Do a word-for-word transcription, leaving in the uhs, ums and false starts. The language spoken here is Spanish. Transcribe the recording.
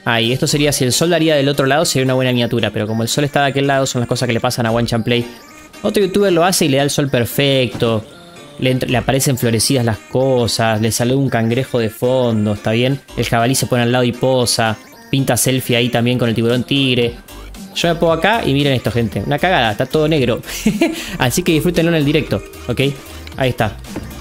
Ahí, esto sería si el sol daría del otro lado, sería una buena miniatura. Pero como el sol está de aquel lado, son las cosas que le pasan a One Chan Play. Otro youtuber lo hace y le da el sol perfecto. Le, le aparecen florecidas las cosas. Le sale un cangrejo de fondo, ¿está bien? El jabalí se pone al lado y posa. Pinta selfie ahí también con el tiburón tigre. Yo me pongo acá y miren esto, gente. Una cagada, está todo negro. Así que disfrútenlo en el directo, ¿ok? Ahí está.